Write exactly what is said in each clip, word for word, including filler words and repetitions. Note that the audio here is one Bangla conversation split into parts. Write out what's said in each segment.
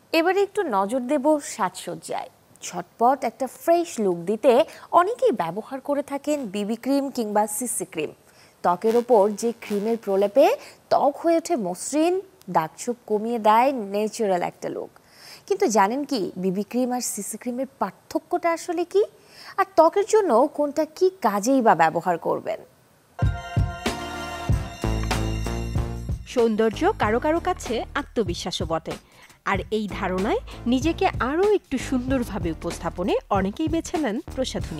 এবারে একটু নজর দেব সাজসজ্জায়। ঝটপট একটা ফ্রেশ লুক দিতে অনেকেই ব্যবহার করে থাকেন বিবি ক্রিম কিংবা সিসি ক্রিম। ত্বকের ওপর যে ক্রিমের প্রলেপে ত্বক হয়ে ওঠে মসৃণ, দাগছোপ কমিয়ে দেয় ন্যাচারাল একটা লুক। কিন্তু জানেন কি বিবি ক্রিম আর সিসি ক্রিমের পার্থক্যটা আসলে কি, আর ত্বকের জন্য কোনটা কি কাজেই বা ব্যবহার করবেন? সৌন্দর্য কারো কারো কাছে আত্মবিশ্বাসও বটে, আর এই ধারণায় নিজেকে আরও একটু সুন্দরভাবে উপস্থাপনে অনেকেই বেছে নেন প্রসাধনী।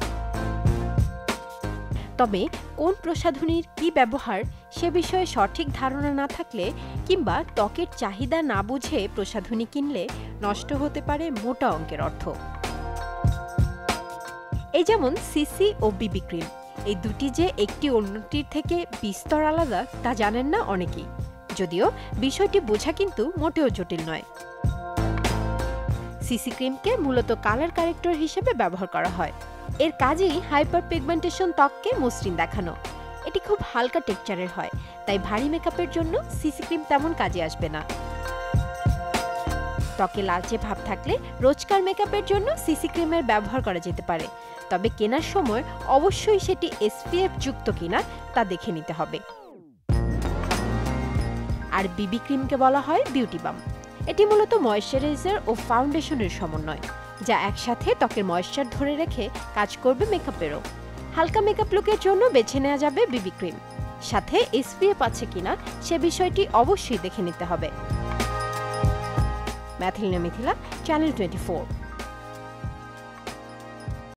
তবে কোন প্রসাধনীর কি ব্যবহার সে বিষয়ে সঠিক ধারণা না থাকলে কিংবা ত্বকের চাহিদা না বুঝে প্রসাধনী কিনলে নষ্ট হতে পারে মোটা অঙ্কের অর্থ। এই যেমন সিসি ও বিবি ক্রিম, এই দুটি যে একটি অন্যটির থেকে বিস্তর আলাদা তা জানেন না অনেকেই, যদিও বিষয়টি বোঝা কিন্তু মোটেও জটিল নয়। সিসি ক্রিমকে মূলত কালার কারেক্টর হিসেবে ব্যবহার করা হয়। এর কাজেই হাইপার পিগমেন্টেশন ত্বককে মসৃণ দেখানো। এটি খুব হালকা টেক্সচারের হয়, তাই ভারী মেকআপের জন্য সিসি ক্রিম তেমন কাজে আসবে না। ত্বকে লালচে ভাব থাকলে রোজকার মেকআপের জন্য সিসি ক্রিমের ব্যবহার করা যেতে পারে, তবে কেনার সময় অবশ্যই সেটি এসপিএফ যুক্ত কিনা তা দেখে নিতে হবে। আর বিবি ক্রিমকে বলা হয় বিউটি বাম। এটি মূলত ময়েশ্চারাইজার ও ফাউন্ডেশনের সমন্বয়, যা একসাথে ত্বকের ময়েশ্চার ধরে রেখে কাজ করবে মেকআপেরও। হালকা মেকআপ লুকের জন্য বেছে নেওয়া যাবে বিবি ক্রিম, সাথে এসপিএফ আছে কিনা সে বিষয়টি অবশ্যই দেখে নিতে হবে। ম্যাথিলিনা মিথিলা, চ্যানেল টোয়েন্টি ফোর।